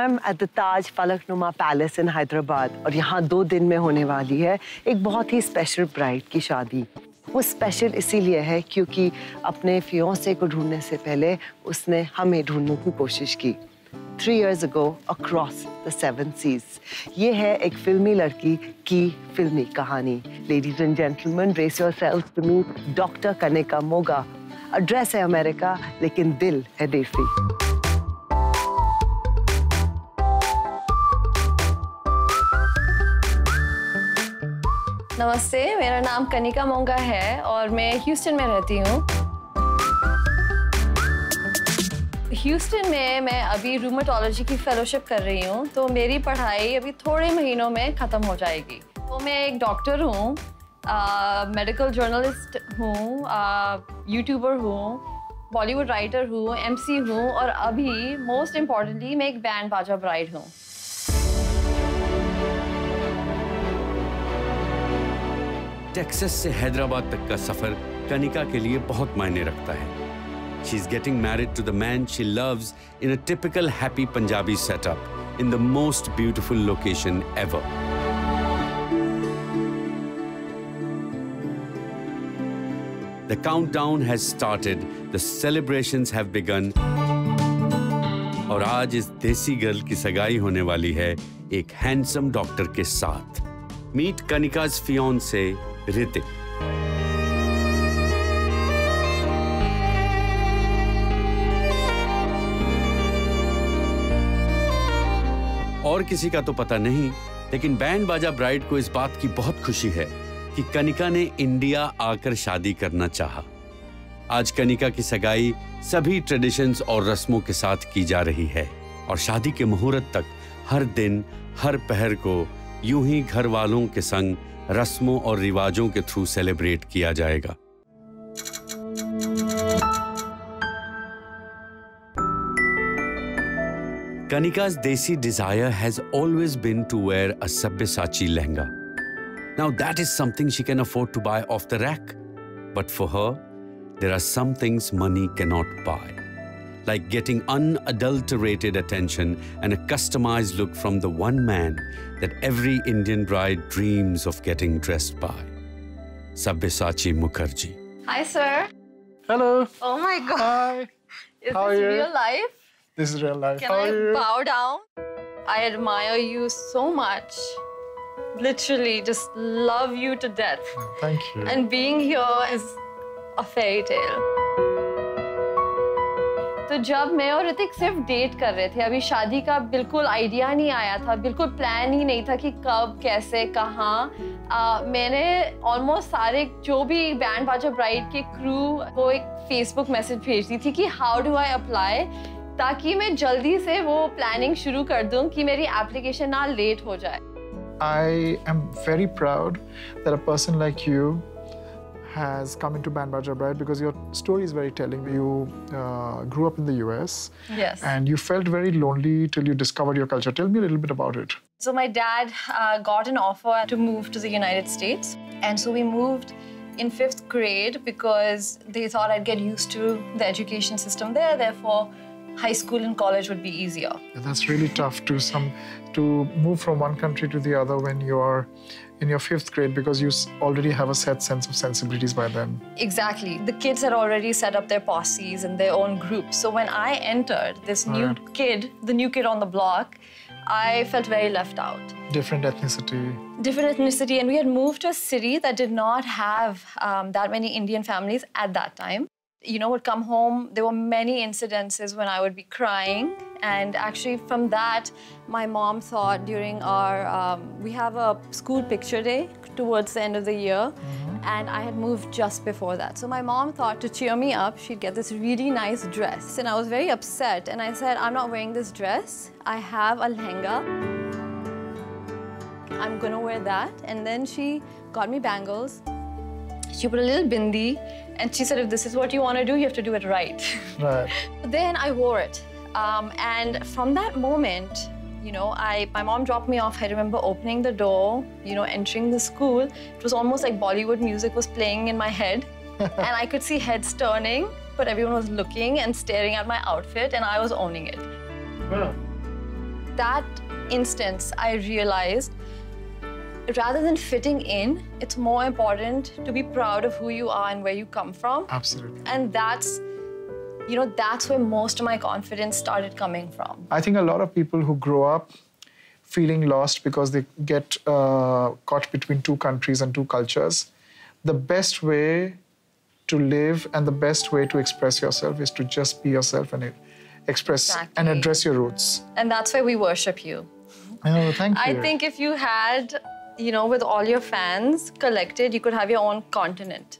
I'm at the Taj Falaknuma Palace in Hyderabad और यहाँ 2 दिन में होने वाली है एक बहुत ही स्पेशल ब्राइड की शादी। वो स्पेशल इसीलिए है क्योंकि अपने फियांसे को ढूंढने से पहले उसने हमें ढूंढने की कोशिश की। 3 years ago, across the 7 seas. ये है एक फिल्मी लड़की की फिल्मी कहानी। Ladies and gentlemen, brace yourselves to meet Dr. Kanika Moga. Address है अमेरिका, लेकिन दिल है देसी। नमस्ते, मेरा नाम कनिका मोंगा है और मैं ह्यूस्टन में रहती हूँ। ह्यूस्टन में मैं अभी रूमेटोलॉजी की फेलोशिप कर रही हूँ, तो मेरी पढ़ाई अभी थोड़े महीनों में ख़त्म हो जाएगी। तो मैं एक डॉक्टर हूँ, मेडिकल जर्नलिस्ट हूँ, यूट्यूबर हूँ, बॉलीवुड राइटर हूँ, एमसी हूँ और अभी मोस्ट इम्पॉर्टेंटली मैं एक बैंड बाजा ब्राइड हूँ। टेक्सास से हैदराबाद तक का सफर कनिका के लिए बहुत मायने रखता है। She is getting married to the man she loves in a typical happy Punjabi setup in the most beautiful location ever. The countdown has started, the celebrations have begun. और आज इस देसी गर्ल की सगाई होने वाली है एक हैंडसम डॉक्टर के साथ। Meet Kanika's fiancé, Ritik. और किसी का तो पता नहीं, लेकिन बैंड बाजा ब्राइड को इस बात की बहुत खुशी है कि कनिका ने इंडिया आकर शादी करना चाहा। आज कनिका की सगाई सभी ट्रेडिशंस और रस्मों के साथ की जा रही है और शादी के मुहूर्त तक हर दिन हर पहर को यूं ही घर वालों के संग रस्मों और रिवाजों के थ्रू सेलिब्रेट किया जाएगा। Kanika's desi desire has always been to wear a Sabyasachi lehenga. Now that is something she can afford to buy off the rack. But for her, there are some things money cannot buy. Like getting unadulterated attention and a customized look from the one man that every Indian bride dreams of getting dressed by. Sabyasachi Mukherjee. Hi, sir. Hello. Oh my God. Hi. Is How this are you? real life? This is real life. Can How I are you? bow down? I admire you so much. Literally, just love you to death. Thank you. And being here is a fairy tale. तो जब मैं और ऋतिक सिर्फ date कर रहे थे, अभी शादी का बिल्कुल आइडिया नहीं आया था, बिल्कुल प्लान ही नहीं था कि कब, कैसे, कहाँ। मैंने ऑलमोस्ट सारे जो भी बैंड बाजा ब्राइड के क्रू को एक फेसबुक मैसेज भेज दी थी कि हाउ डू आई अप्लाई, ताकि मैं जल्दी से वो प्लानिंग शुरू कर दूं कि मेरी एप्लीकेशन ना लेट हो जाए। I am very proud that a person like you has come into Band Baja Bride because your story is very telling. You grew up in the US. Yes. And you felt very lonely till you discovered your culture. Tell me a little bit about it. So my dad got an offer to move to the United States. And so we moved in 5th grade because they thought I'd get used to the education system there. Therefore, high school and college would be easier. That's really tough to move from one country to the other when you're in your 5th grade because you already have a set sense of sensibilities by then. Exactly. The kids had already set up their posses and their own groups. So when I entered, this new kid, the new kid on the block, I felt very left out. Different ethnicity. Different ethnicity. And we had moved to a city that did not have that many Indian families at that time. You know, would come home, there were many incidences when I would be crying. And actually from that, my mom thought during our, we have a school picture day towards the end of the year. And I had moved just before that. So my mom thought to cheer me up, she'd get this really nice dress. And I was very upset. And I said, I'm not wearing this dress. I have a lehenga. I'm gonna wear that. And then she got me bangles. She put a little bindi. And she said, if this is what you want to do, you have to do it right. Right. Then I wore it. And from that moment, you know, my mom dropped me off. I remember opening the door, you know, entering the school. It was almost like Bollywood music was playing in my head. And I could see heads turning, but everyone was looking and staring at my outfit, and I was owning it. Well, that instance, I realized rather than fitting in, it's more important to be proud of who you are and where you come from. Absolutely. And that's, you know, that's where most of my confidence started coming from. I think a lot of people who grow up feeling lost because they get caught between two countries and two cultures, the best way to live and the best way to express yourself is to just be yourself and express and address your roots. And that's why we worship you. Oh, thank you. I think if you had, you know, with all your fans collected, you could have your own continent.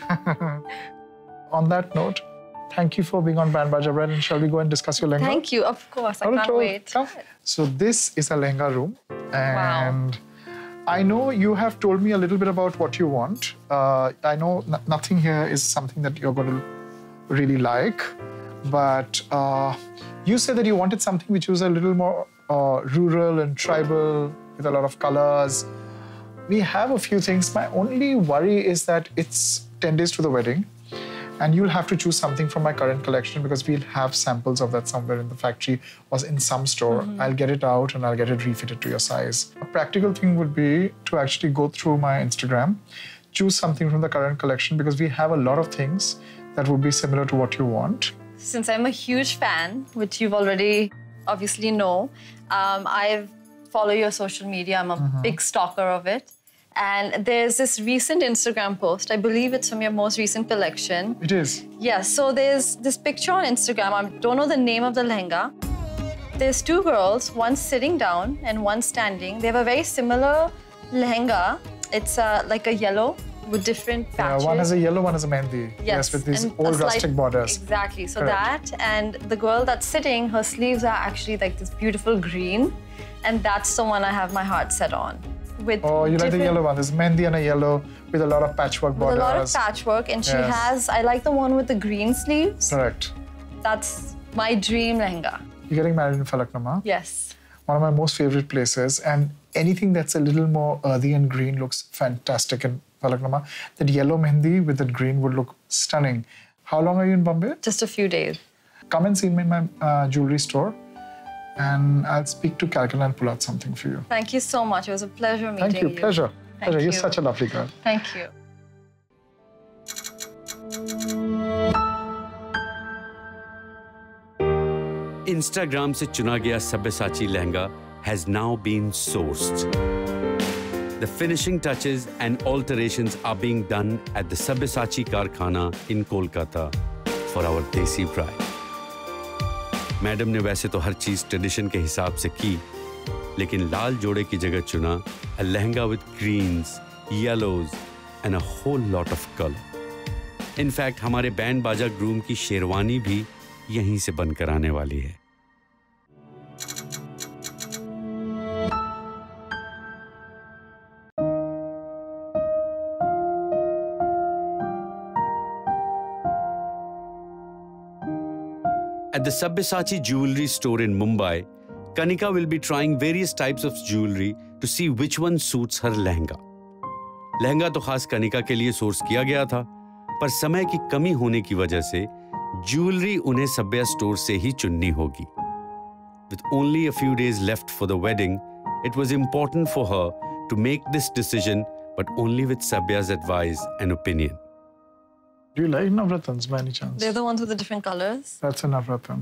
On that note, thank you for being on Band Baja Bride, and shall we go and discuss your lehenga? Thank you, of course. I can't wait. Come. So this is a lehenga room, and I know you have told me a little bit about what you want. I know nothing here is something that you're going to really like, but you said that you wanted something which was a little more rural and tribal with a lot of colors. We have a few things. My only worry is that it's 10 days to the wedding, and you'll have to choose something from my current collection because we'll have samples of that somewhere in the factory or in some store. I'll get it out and I'll get it refitted to your size. A practical thing would be to actually go through my Instagram, choose something from the current collection because we have a lot of things that would be similar to what you want. Since I'm a huge fan, which you've already obviously know, I follow your social media. I'm a big stalker of it. And there's this recent Instagram post. I believe it's from your most recent collection. It is. Yes, so there's this picture on Instagram. I don't know the name of the lehenga. There's two girls, one sitting down and one standing. They have a very similar lehenga. It's like a yellow with different patches. One has a yellow, one has a mehndi. Yes, with these old rustic borders. Exactly, so Correct. that, and the girl that's sitting, her sleeves are actually like this beautiful green. And that's the one I have my heart set on. With you like the yellow one. There's mehndi and a yellow with a lot of patchwork borders. With a lot of patchwork, and she has, I like the one with the green sleeves. Correct. That's my dream lehenga. You're getting married in Falaknuma. Yes. One of my most favorite places, and anything that's a little more earthy and green looks fantastic in Falaknuma. That yellow mehndi with that green would look stunning. How long are you in Bombay? Just a few days. Come and see me in my jewelry store, and I'll speak to Calcutta and pull out something for you. Thank you so much. It was a pleasure meeting you. Thank you. Pleasure. Pleasure. You're you. such a lovely girl. Thank you. Instagram से चुना गया Sabyasachi lehenga has now been sourced. The finishing touches and alterations are being done at the Sabyasachi Karkhana in Kolkata for our Desi bride. Madam ने वैसे तो हर चीज tradition के हिसाब से की, लेकिन लाल जोड़े की जगह चुना a lehenga with greens, yellows and a whole lot of color. In fact, हमारे बैंड बाजा ग्रूम की शेरवानी भी यहीं से बनकर आने वाली है. At the Sabyasachi jewelry store in Mumbai, Kanika will be trying various types of jewelry to see which one suits her lehenga. Lehenga तो खास कनिका के लिए सोर्स किया गया था, पर समय की कमी होने की वजह से ज्वेलरी उन्हें सब्या स्टोर से ही चुननी होगी. With only a few days left for the wedding, it was important for her to make this decision, but only with Sabya's advice and opinion. Do you like Navratans by any chance? They're the ones with the different colors. That's a Navratan.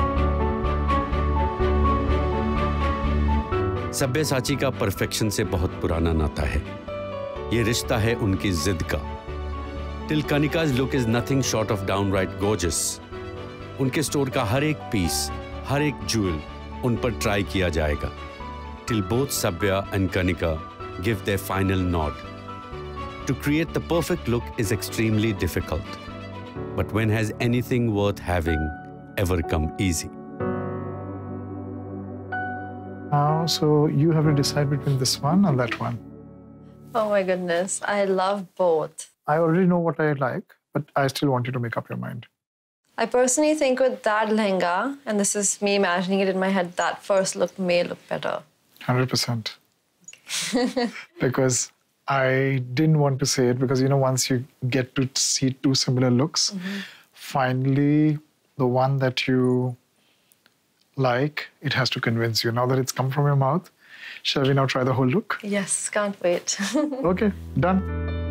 Sabyasachi का perfection से बहुत पुराना नाता है. ये रिश्ता है उनकी जिद का. Till Kanika's look is nothing short of downright gorgeous. उनके स्टोर का हर एक पीस, हर एक jewel उन पर ट्राई किया जाएगा. Till both Sabya and Kanika give their final nod. To create the perfect look is extremely difficult. But when has anything worth having ever come easy? So you have to decide between this one and that one. Oh my goodness, I love both. I already know what I like, but I still want you to make up your mind. I personally think with that lehenga, and this is me imagining it in my head, that first look may look better. 100%. Because I didn't want to say it because, you know, once you get to see two similar looks, finally the one that you like, it has to convince you. Now that it's come from your mouth, shall we now try the whole look? Yes, can't wait. Okay, done.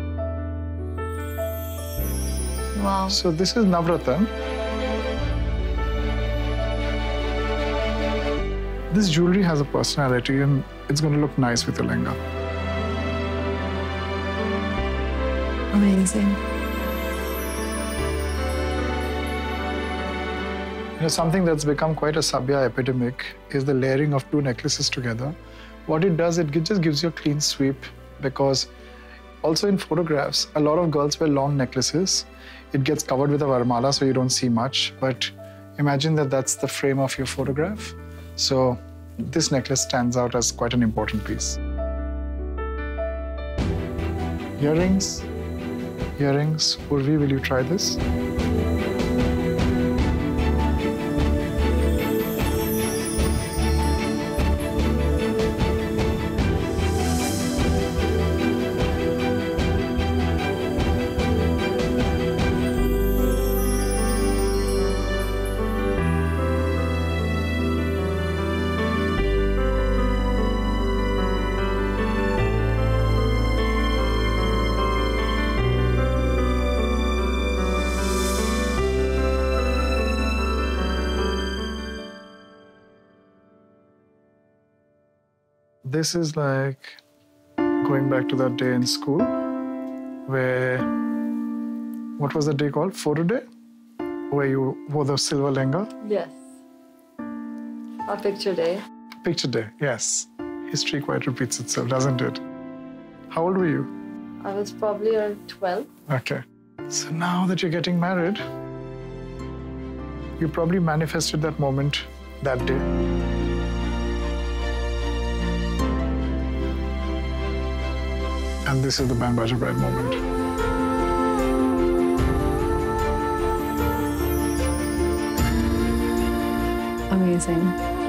Wow. So this is Navratan. This jewelry has a personality and it's going to look nice with your lehenga. Amazing. You know, something that's become quite a Sabya epidemic is the layering of two necklaces together. What it does, it just gives you a clean sweep, because also in photographs, a lot of girls wear long necklaces. It gets covered with a varmala, so you don't see much. But imagine that that's the frame of your photograph. So this necklace stands out as quite an important piece. Earrings. Earrings. Urvi, will you try this? This is like going back to that day in school where, what was the day called? Photo day? Where you wore the silver lehenga? Yes. Our picture day. Picture day, yes. History quite repeats itself, doesn't it? How old were you? I was probably around 12. Okay. So now that you're getting married, you probably manifested that moment that day. And this is the Band Baja Bride moment. Amazing.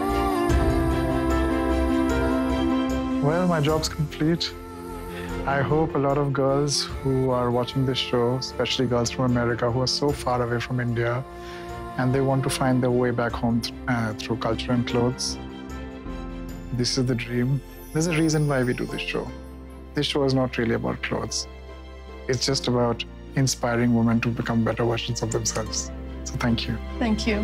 Well, my job's complete. I hope a lot of girls who are watching this show, especially girls from America who are so far away from India, and they want to find their way back home through culture and clothes. This is the dream. There's a reason why we do this show. This show is not really about clothes. It's just about inspiring women to become better versions of themselves. So thank you. Thank you.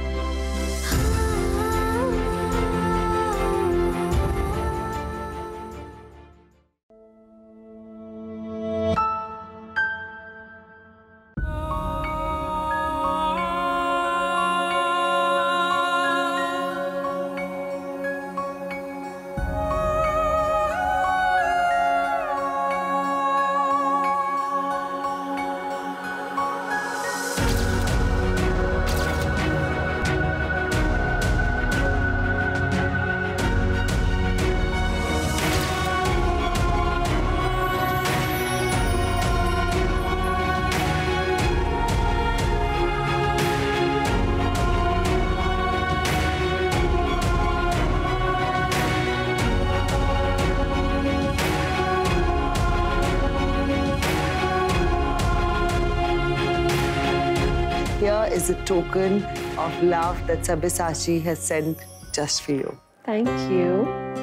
Here is a token of love that Sabyasachi has sent just for you. Thank you.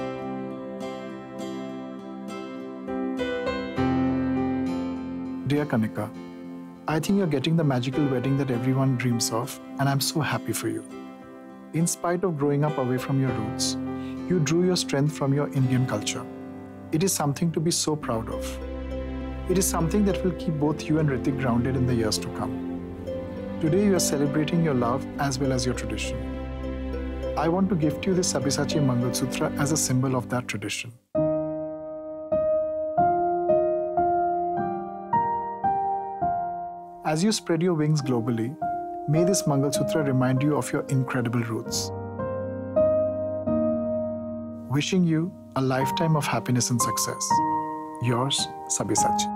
Dear Kanika, I think you're getting the magical wedding that everyone dreams of, and I'm so happy for you. In spite of growing up away from your roots, you drew your strength from your Indian culture. It is something to be so proud of. It is something that will keep both you and Hrithik grounded in the years to come. Today you are celebrating your love as well as your tradition. I want to gift you this Sabyasachi Mangal Sutra as a symbol of that tradition. As you spread your wings globally, may this Mangal Sutra remind you of your incredible roots. Wishing you a lifetime of happiness and success. Yours, Sabyasachi.